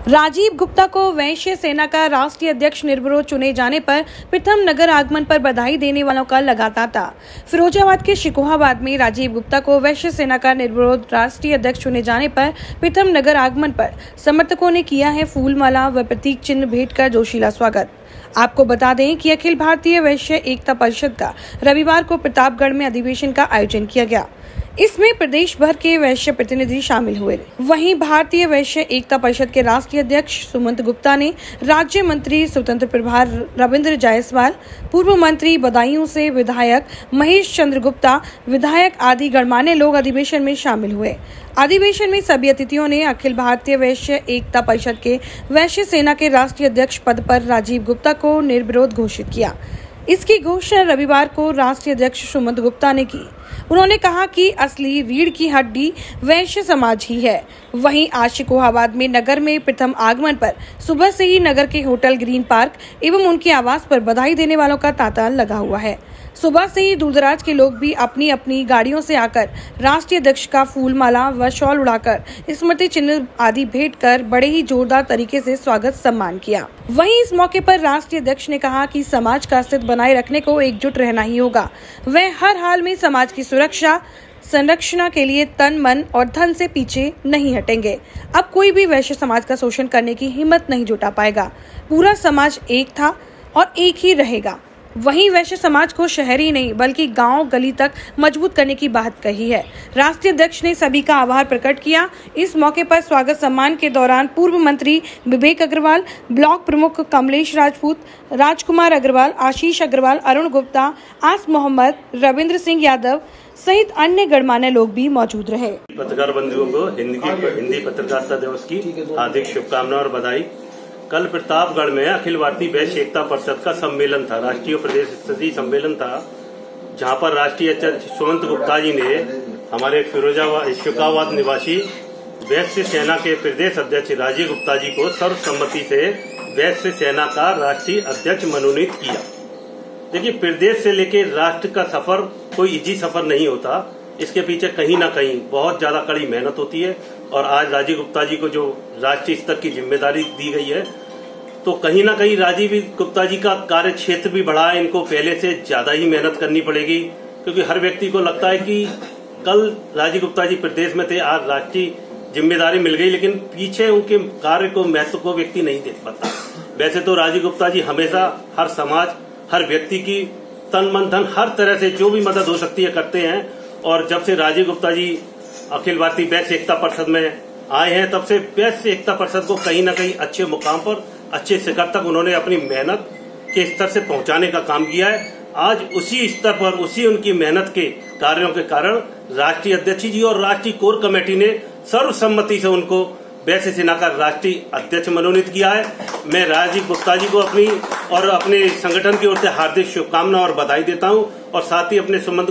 राजीव गुप्ता को वैश्य सेना का राष्ट्रीय अध्यक्ष निर्विरोध चुने जाने पर प्रथम नगर आगमन पर बधाई देने वालों का लगातार था। फिरोजाबाद के शिकोहाबाद में राजीव गुप्ता को वैश्य सेना का निर्विरोध राष्ट्रीय अध्यक्ष चुने जाने पर प्रथम नगर आगमन पर समर्थकों ने किया है फूलमाला व प्रतीक चिन्ह भेंट कर जोशीला स्वागत। आपको बता दें कि अखिल भारतीय वैश्य एकता परिषद का रविवार को प्रतापगढ़ में अधिवेशन का आयोजन किया गया। इसमें प्रदेश भर के वैश्य प्रतिनिधि शामिल हुए। वहीं भारतीय वैश्य एकता परिषद के राष्ट्रीय अध्यक्ष सुमंत गुप्ता ने राज्य मंत्री स्वतंत्र प्रभार रविंद्र जायसवाल, पूर्व मंत्री बदायूं से विधायक महेश चंद्र गुप्ता, विधायक आदि गणमान्य लोग अधिवेशन में शामिल हुए। अधिवेशन में सभी अतिथियों ने अखिल भारतीय वैश्य एकता परिषद के वैश्य सेना के राष्ट्रीय अध्यक्ष पद पर राजीव गुप्ता को निर्विरोध घोषित किया। इसकी घोषणा रविवार को राष्ट्रीय अध्यक्ष सुमंत गुप्ता ने की। उन्होंने कहा कि असली रीढ़ की हड्डी वैश्य समाज ही है। वहीं आज शिकोहाबाद में नगर में प्रथम आगमन पर सुबह से ही नगर के होटल ग्रीन पार्क एवं उनके आवास पर बधाई देने वालों का तांता लगा हुआ है। सुबह से ही दूरदराज के लोग भी अपनी अपनी गाड़ियों से आकर राष्ट्रीय अध्यक्ष का फूलमाला व शॉल उड़ाकर स्मृति चिन्ह आदि भेंट कर बड़े ही जोरदार तरीके से स्वागत सम्मान किया। वहीं इस मौके पर राष्ट्रीय अध्यक्ष ने कहा कि समाज का अस्तित्व बनाए रखने को एकजुट रहना ही होगा। वह हर हाल में समाज की सुरक्षा संरक्षण के लिए तन मन और धन से पीछे नहीं हटेंगे। अब कोई भी वैश्य समाज का शोषण करने की हिम्मत नहीं जुटा पाएगा। पूरा समाज एक था और एक ही रहेगा। वहीं वैश्य समाज को शहर ही नहीं बल्कि गांव गली तक मजबूत करने की बात कही है। राष्ट्रीय अध्यक्ष ने सभी का आभार प्रकट किया। इस मौके पर स्वागत सम्मान के दौरान पूर्व मंत्री विवेक अग्रवाल, ब्लॉक प्रमुख कमलेश राजपूत, राजकुमार अग्रवाल, आशीष अग्रवाल, अरुण गुप्ता, आस मोहम्मद, रविंद्र सिंह यादव सहित अन्य गणमान्य लोग भी मौजूद रहे। पत्रकार बंधुओं को हिंदी पत्रकारिता दिवस की हार्दिक शुभकामनाएं और बधाई। कल प्रतापगढ़ में अखिल भारतीय वैश्य एकता परिषद का सम्मेलन था, राष्ट्रीय प्रदेश स्तरीय सम्मेलन था, जहां पर राष्ट्रीय अध्यक्ष सुमंत गुप्ता जी ने हमारे शिकोहाबाद निवासी वैश्य सेना के प्रदेश अध्यक्ष राजीव गुप्ता जी को सर्वसम्मति से वैश्य सेना का राष्ट्रीय अध्यक्ष मनोनीत किया। देखिए, प्रदेश से लेकर राष्ट्र का सफर कोई इजी सफर नहीं होता। इसके पीछे कहीं ना कहीं बहुत ज्यादा कड़ी मेहनत होती है और आज राजीव गुप्ता जी को जो राष्ट्रीय स्तर की जिम्मेदारी दी गई है, तो कहीं ना कहीं राजीव गुप्ता जी का कार्य क्षेत्र भी बढ़ा है। इनको पहले से ज्यादा ही मेहनत करनी पड़ेगी, क्योंकि हर व्यक्ति को लगता है कि कल राजीव गुप्ता जी प्रदेश में थे, आज राष्ट्रीय जिम्मेदारी मिल गई, लेकिन पीछे उनके कार्य को महत्व को व्यक्ति नहीं देख पाता। वैसे तो राजीव गुप्ता जी हमेशा हर समाज, हर व्यक्ति की तन मन धन हर तरह से जो भी मदद हो सकती है करते हैं। और जब से राजीव गुप्ता जी अखिल भारतीय वैश्य एकता परिषद में आए हैं, तब से वैश्य एकता परिषद को कहीं न कहीं अच्छे मुकाम पर, अच्छे शिखर तक उन्होंने अपनी मेहनत के स्तर से पहुंचाने का काम किया है। आज उसी स्तर पर, उसी उनकी मेहनत के कार्यों के कारण राष्ट्रीय अध्यक्ष जी और राष्ट्रीय कोर कमेटी ने सर्वसम्मति से उनको वैश्य सेना का राष्ट्रीय अध्यक्ष मनोनीत किया है। मैं राजीव गुप्ता जी को अपनी और अपने संगठन की ओर से हार्दिक शुभकामनाएं और बधाई देता हूं, और साथ ही अपने सुमंत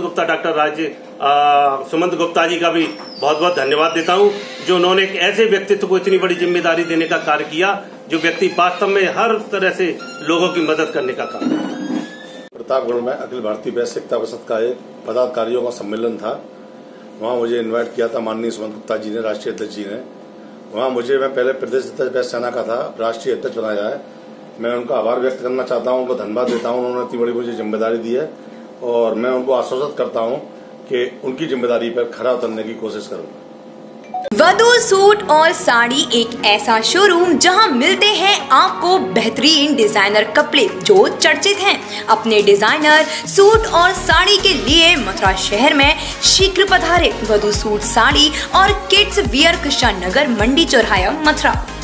गुप्ता जी का भी बहुत बहुत धन्यवाद देता हूं, जो उन्होंने एक ऐसे व्यक्तित्व को इतनी बड़ी जिम्मेदारी देने का कार्य किया, जो व्यक्ति वास्तव में हर तरह से लोगों की मदद करने का काम किया। प्रतापगढ़ में अखिल भारतीय वैश्य एकता परिषद का एक पदाधिकारियों का सम्मेलन था। वहां मुझे इन्वाइट किया था माननीय सुमंत गुप्ता जी ने, राष्ट्रीय अध्यक्ष जी ने। वहां मैं पहले प्रदेश अध्यक्ष वैश्य सेना का था, राष्ट्रीय अध्यक्ष बनाया है। मैं उनका आभार व्यक्त करना चाहता हूं, उनको धन्यवाद देता हूं, उन्होंने इतनी बड़ी मुझे जिम्मेदारी दी है, और मैं उनको आश्वस्त करता हूं कि उनकी जिम्मेदारी पर खरा उतरने की कोशिश करूंगा। वधू सूट और साड़ी एक ऐसा शोरूम जहां मिलते हैं आपको बेहतरीन डिजाइनर कपड़े जो चर्चित हैं। अपने डिजाइनर सूट और साड़ी के लिए मथुरा शहर में शीघ्र पधारे। वधू सूट साड़ी और किड्स वियर कृष्णा नगर मंडी चौराहा मथुरा।